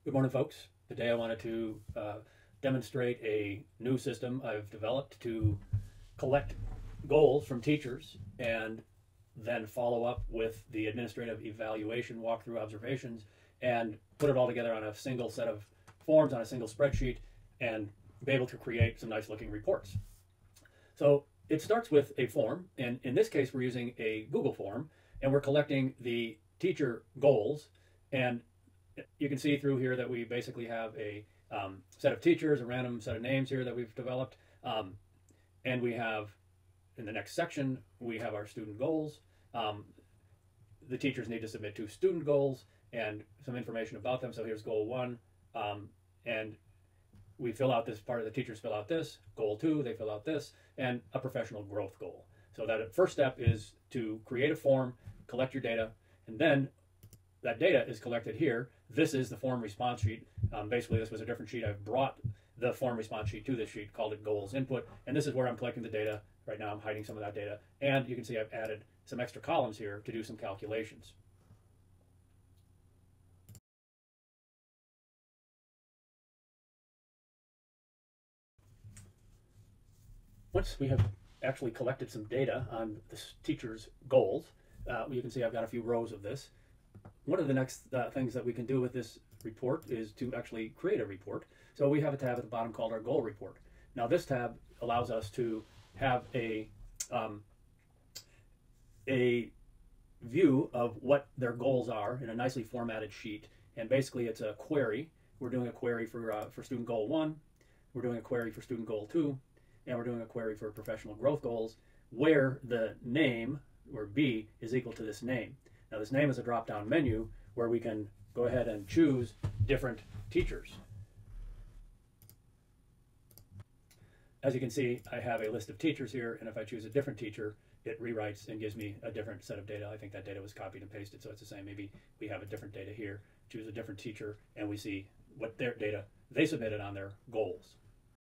Good morning, folks. Today I wanted to demonstrate a new system I've developed to collect goals from teachers and then follow up with the administrative evaluation, walkthrough observations, and put it all together on a single set of forms on a single spreadsheet and be able to create some nice looking reports. So it starts with a form, and in this case we're using a Google form, and we're collecting the teacher goals. And you can see through here that we basically have a set of teachers, a random set of names here that we've developed. And we have, in the next section, we have our student goals. The teachers need to submit 2 student goals and some information about them. So here's goal 1. And we fill out this part, of the teachers fill out this. Goal 2, they fill out this, and a professional growth goal. So that first step is to create a form, collect your data, and then that data is collected here. This is the form response sheet. Basically, this was a different sheet. I've brought the form response sheet to this sheet, called it goals input, and this is where I'm collecting the data. Right now I'm hiding some of that data, and you can see I've added some extra columns here to do some calculations. Once we have actually collected some data on the teacher's goals, you can see I've got a few rows of this. One of the next things that we can do with this report is to actually create a report. So we have a tab at the bottom called our goal report. Now this tab allows us to have a view of what their goals are in a nicely formatted sheet. And basically it's a query. We're doing a query for student goal 1, we're doing a query for student goal 2, and we're doing a query for professional growth goals, where the name, or B, is equal to this name. Now this name is a drop-down menu where we can go ahead and choose different teachers. As you can see, I have a list of teachers here, and if I choose a different teacher, it rewrites and gives me a different set of data. I think that data was copied and pasted, so it's the same. Maybe we have a different data here. Choose a different teacher, and we see what their data they submitted on their goals.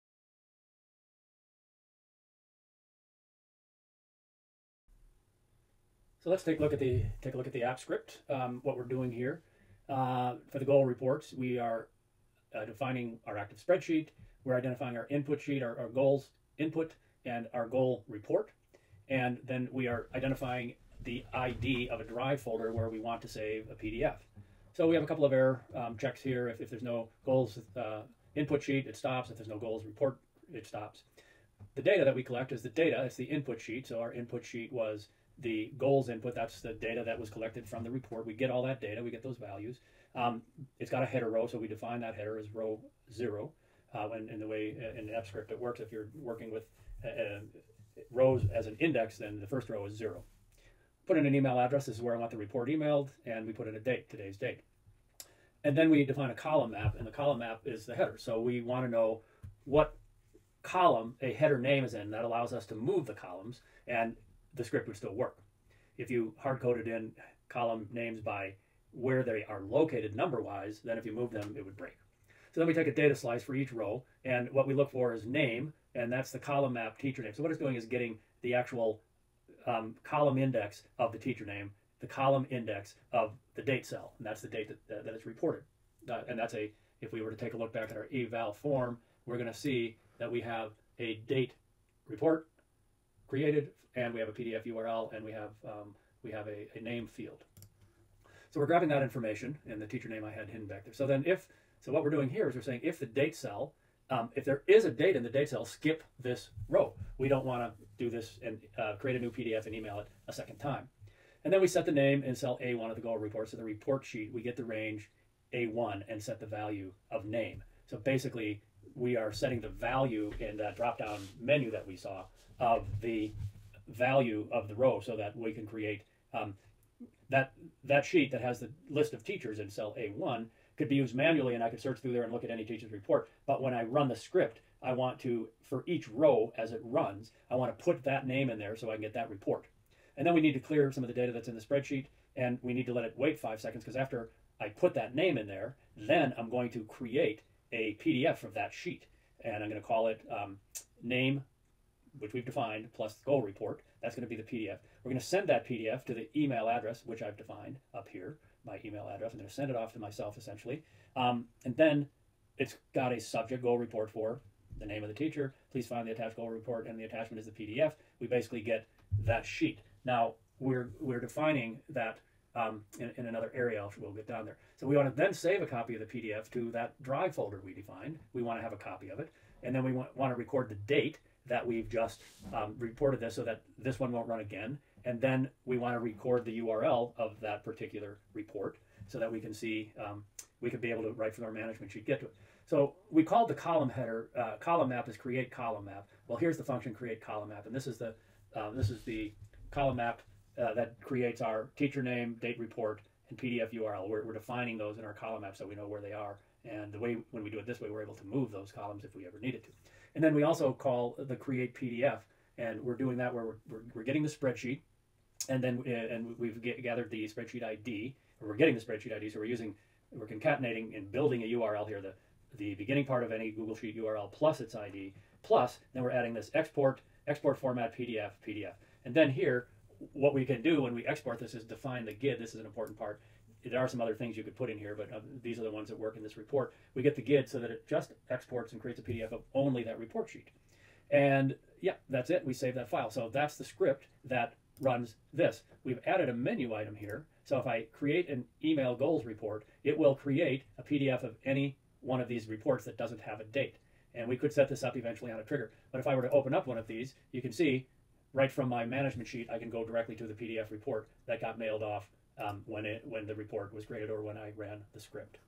So let's take a look at the app script. What we're doing here for the goal reports, we are defining our active spreadsheet. We're identifying our input sheet, our goals input, and our goal report. And then we are identifying the ID of a Drive folder where we want to save a PDF. So we have a couple of error checks here. If there's no goals input sheet, it stops. If there's no goals report, it stops. The data that we collect is the data. It's the input sheet. So our input sheet was the goals input. That's the data that was collected from the report. We get all that data. We get those values. It's got a header row, so we define that header as row 0. And in the way in the app script it works, if you're working with rows as an index, then the first row is 0. Put in an email address. This is where I want the report emailed, and we put in a date, today's date. And then we define a column map, and the column map is the header. So we want to know what column a header name is in. That allows us to move the columns, and the script would still work. If you hard-coded in column names by where they are located number-wise, then if you move them, it would break. So then we take a data slice for each row, and what we look for is name, and that's the column map teacher name. So what it's doing is getting the actual column index of the teacher name, the column index of the date cell, and that's the date that it's reported. And that's if we were to take a look back at our eval form, we're going to see that we have a date report created, and we have a PDF URL, and we have a name field. So we're grabbing that information, and the teacher name I had hidden back there. So then so what we're doing here is we're saying if the date cell, if there is a date in the date cell, skip this row. We don't want to do this and create a new PDF and email it a second time. And then we set the name in cell A1 of the goal report. So the report sheet, we get the range A1 and set the value of name. So basically, we are setting the value in that drop-down menu that we saw of the value of the row, so that we can create that sheet that has the list of teachers in cell A1 could be used manually, and I could search through there and look at any teacher's report. But when I run the script, I want to, for each row as it runs, I want to put that name in there so I can get that report. And then we need to clear some of the data that's in the spreadsheet, and we need to let it wait 5 seconds, because after I put that name in there, then I'm going to create a PDF of that sheet. And I'm going to call it name, which we've defined, plus the goal report. That's going to be the PDF. We're going to send that PDF to the email address, which I've defined up here. my email address. I'm going to send it off to myself essentially. And then it's got a subject goal report for the name of the teacher. Please find the attached goal report, and the attachment is the PDF. We basically get that sheet. Now we're defining that in another area. We'll get down there. So we want to then save a copy of the PDF to that drive folder we defined. We want to have a copy of it, and then we want to record the date that we've just reported this, so that this one won't run again. And then we want to record the URL of that particular report so that we can see, we could be able to, right from our management sheet, get to it. So we called the column header, column map is create column map. Well, here's the function create column map, and this is the column map that creates our teacher name, date report, and PDF URL. We're defining those in our column map so we know where they are. And the way, when we do it this way, we're able to move those columns if we ever needed to. And then we also call the create PDF, and we're doing that where we're getting the spreadsheet, and then we've gathered the spreadsheet ID, or we're getting the spreadsheet ID, so we're concatenating and building a URL here, the beginning part of any Google Sheet URL plus its ID, plus then we're adding this export format PDF. And then here, what we can do when we export this is define the GID. This is an important part. There are some other things you could put in here, but these are the ones that work in this report. We get the GID so that it just exports and creates a PDF of only that report sheet. And yeah, that's it. We save that file. So that's the script that runs this. We've added a menu item here. So if I create an email goals report, it will create a PDF of any one of these reports that doesn't have a date. And we could set this up eventually on a trigger. But if I were to open up one of these, you can see right from my management sheet, I can go directly to the PDF report that got mailed off when the report was created or when I ran the script.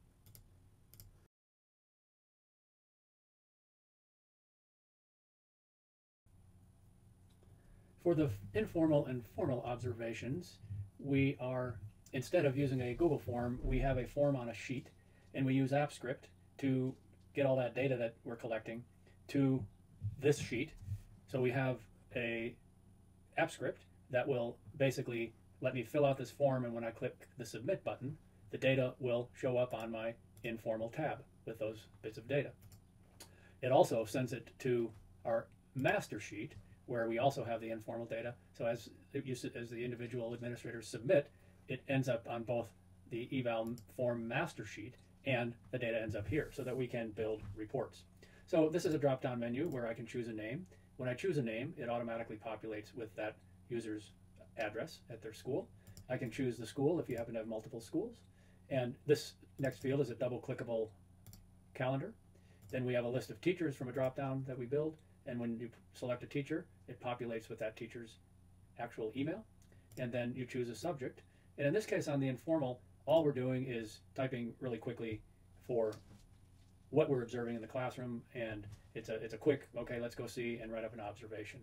For the informal and formal observations, we are, instead of using a Google form, we have a form on a sheet, and we use AppScript to get all that data that we're collecting to this sheet. So we have a AppScript that will basically let me fill out this form, and when I click the submit button, the data will show up on my informal tab with those bits of data. It also sends it to our master sheet, where we also have the informal data. So as the individual administrators submit, it ends up on both the eval form master sheet and the data ends up here so that we can build reports. So this is a drop-down menu where I can choose a name. When I choose a name, it automatically populates with that user's address at their school. I can choose the school if you happen to have multiple schools. And this next field is a double-clickable calendar. Then we have a list of teachers from a drop-down that we build. And when you select a teacher, it populates with that teacher's actual email. And then you choose a subject. And in this case, on the informal, all we're doing is typing really quickly for what we're observing in the classroom. And it's a quick, okay, let's go see and write up an observation.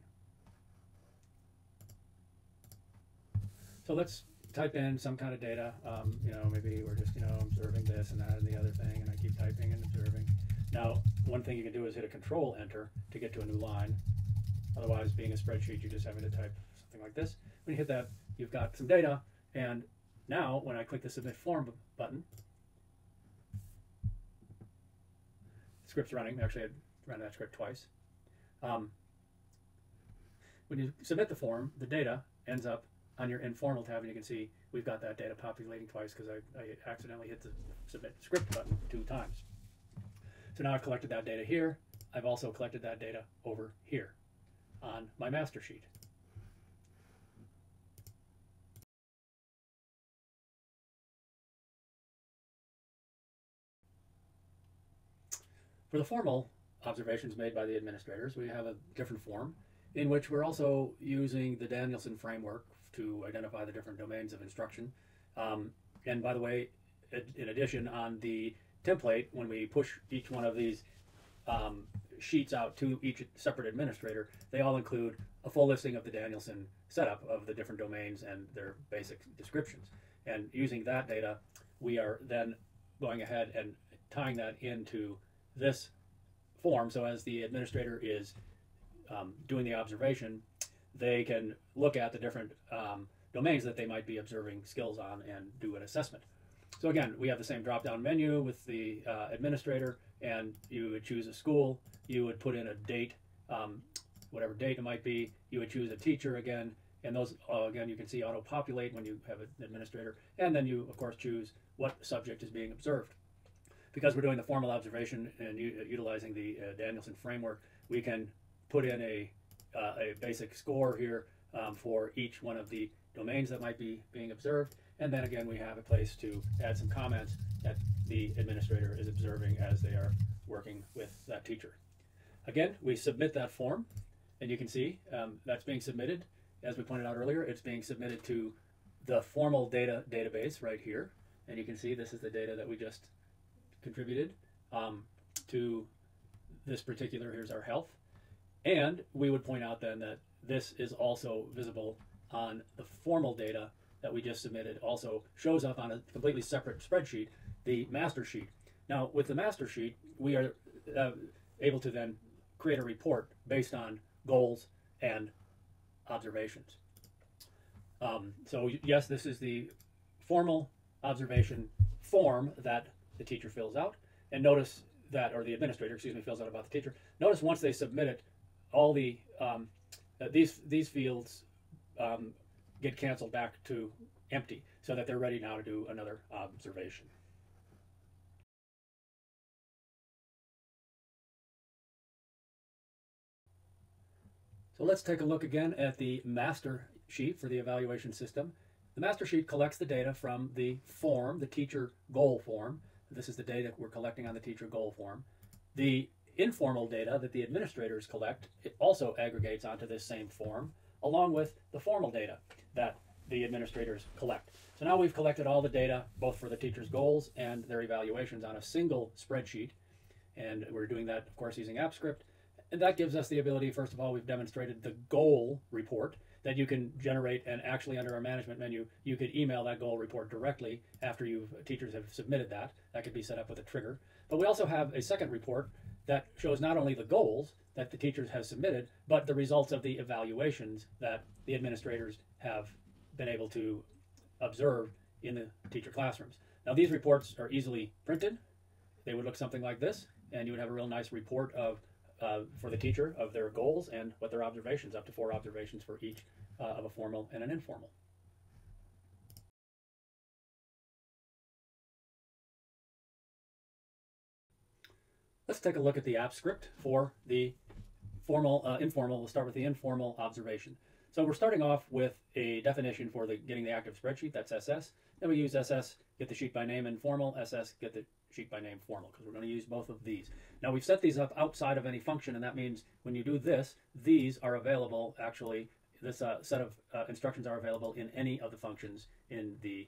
So let's type in some kind of data. Maybe we're just, observing this and that and the other thing, and I keep typing and observing. Now, one thing you can do is hit a Control Enter to get to a new line. Otherwise, being a spreadsheet, you're just having to type something like this. When you hit that, you've got some data, and now when I click the Submit Form button, the script's running. Actually, I ran that script twice. When you submit the form, the data ends up on your informal tab, and you can see we've got that data populating twice because I accidentally hit the Submit Script button 2 times. So now I've collected that data here. I've also collected that data over here on my master sheet. For the formal observations made by the administrators, we have a different form in which we're also using the Danielson framework to identify the different domains of instruction. And by the way, in addition, on the template, when we push each one of these sheets out to each separate administrator, they all include a full listing of the Danielson setup of the different domains and their basic descriptions. And using that data, we are then going ahead and tying that into this form. So as the administrator is doing the observation, they can look at the different domains that they might be observing skills on and do an assessment. So again, we have the same drop-down menu with the administrator, and you would choose a school, you would put in a date, whatever date it might be, you would choose a teacher again, And those, again, you can see auto-populate when you have an administrator. And then you, of course, choose what subject is being observed. Because we're doing the formal observation and utilizing the Danielson framework, we can put in a basic score here for each one of the domains that might be being observed. And then again, we have a place to add some comments that the administrator is observing as they are working with that teacher. Again, we submit that form, and you can see that's being submitted. As we pointed out earlier, it's being submitted to the formal data database right here. And you can see this is the data that we just contributed to this particular, here's our health. And we would point out then that this is also visible on the formal data that we just submitted, also shows up on a completely separate spreadsheet, the master sheet. Now, with the master sheet, we are able to then create a report based on goals and observations. So yes, this is the formal observation form that the teacher fills out. And notice that, or the administrator, excuse me, fills out about the teacher. Notice once they submit it, all the these fields get canceled back to empty, so that they're ready now to do another observation. So let's take a look again at the master sheet for the evaluation system. The master sheet collects the data from the form, the teacher goal form. This is the data we're collecting on the teacher goal form. The informal data that the administrators collect, it also aggregates onto this same form, along with the formal data that the administrators collect. So now we've collected all the data, both for the teacher's goals and their evaluations, on a single spreadsheet. And we're doing that, of course, using AppScript. And that gives us the ability, first of all, we've demonstrated the goal report that you can generate, and actually under our management menu, you could email that goal report directly after teachers have submitted that. That could be set up with a trigger. But we also have a second report that shows not only the goals that the teachers have submitted, but the results of the evaluations that the administrators have been able to observe in the teacher classrooms. Now, these reports are easily printed. They would look something like this, and you would have a real nice report of for the teacher of their goals and what their observations, up to 4 observations for each of a formal and an informal. Let's take a look at the app script for the informal. We'll start with the informal observation. So we're starting off with a definition for getting the active spreadsheet, that's SS. Then we use SS, get the sheet by name informal, SS, get the sheet by name formal, because we're going to use both of these. Now we've set these up outside of any function, and that means when you do this, these are available, actually, this set of instructions are available in any of the functions in the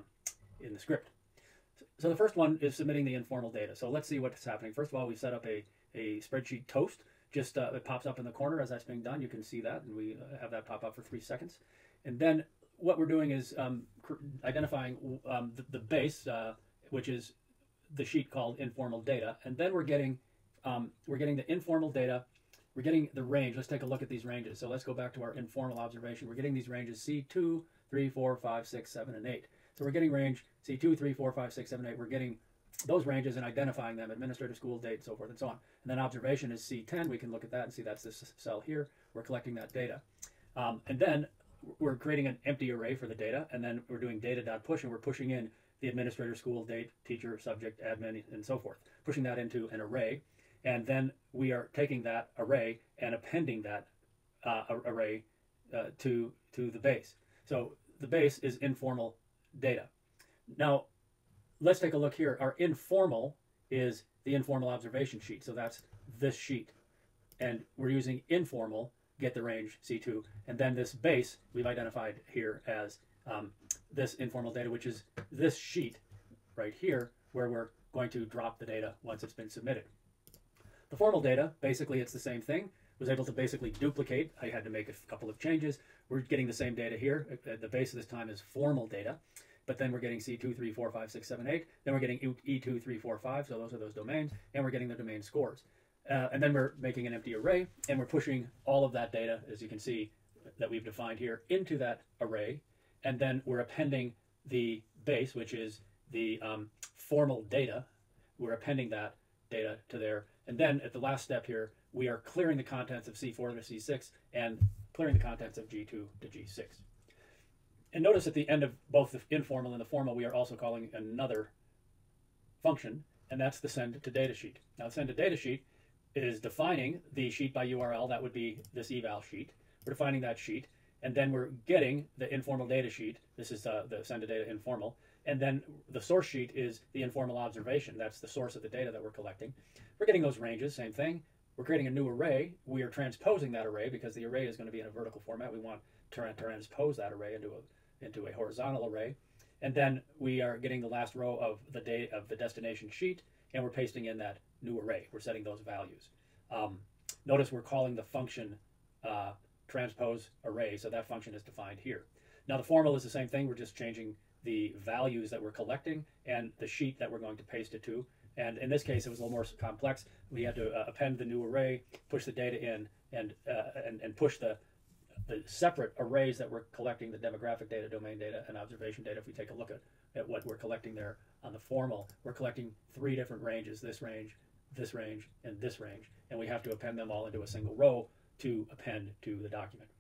script. So the first one is submitting the informal data. So let's see what's happening. First of all, we set up a spreadsheet toast. Just it pops up in the corner as that's being done. You can see that, and we have that pop up for 3 seconds. And then what we're doing is identifying the base, which is the sheet called informal data. And then we're getting the informal data. We're getting the range. Let's take a look at these ranges. So let's go back to our informal observation. We're getting these ranges C2, 3, 4, 5, 6, 7, and 8. So we're getting range C2, 3, 4, 5, 6, 7, 8. We're getting those ranges and identifying them, administrator, school, date, so forth and so on. And then observation is C10. We can look at that and see that's this cell here. We're collecting that data. And then we're creating an empty array for the data, and then we're doing data.push, and we're pushing in the administrator, school, date, teacher, subject, admin, and so forth, pushing that into an array. And then we are taking that array and appending that array to the base. So the base is informal data. Now, let's take a look here. Our informal is the informal observation sheet. So that's this sheet. And we're using informal, get the range C2. And then this base we've identified here as this informal data, which is this sheet right here, where we're going to drop the data once it's been submitted. The formal data, basically it's the same thing. Was able to basically duplicate. I had to make a couple of changes. We're getting the same data here. The base of this time is formal data. But then we're getting C2, 3, 4, 5, 6, 7, 8. Then we're getting E2, 3, 4, 5. So those are those domains. And we're getting the domain scores. And then we're making an empty array. And we're pushing all of that data, as you can see, that we've defined here, into that array. And then we're appending the base, which is the formal data. We're appending that data to there. And then at the last step here, we are clearing the contents of C4 to C6 and clearing the contents of G2 to G6. And notice at the end of both the informal and the formal, we are also calling another function, and that's the send to data sheet. Now, send to data sheet is defining the sheet by URL. That would be this eval sheet. We're defining that sheet, and then we're getting the informal data sheet. This is the send to data informal. And then the source sheet is the informal observation. That's the source of the data that we're collecting. We're getting those ranges, same thing. We're creating a new array. We are transposing that array because the array is going to be in a vertical format. We want to transpose that array into a horizontal array. And then we are getting the last row of the destination sheet, and we're pasting in that new array. We're setting those values. Notice we're calling the function transpose array, so that function is defined here. Now the formal is the same thing. We're just changing the values that we're collecting and the sheet that we're going to paste it to. And in this case, it was a little more complex. We had to append the new array, push the data in, and push the separate arrays that we're collecting, the demographic data, domain data, and observation data. If we take a look at what we're collecting there on the formal, we're collecting 3 different ranges, this range, and this range. And we have to append them all into a single row to append to the document.